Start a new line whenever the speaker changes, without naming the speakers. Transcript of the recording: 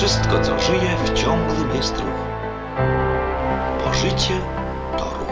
Wszystko, co żyje, w ciągłym jest ruchu. Bo życie to ruch.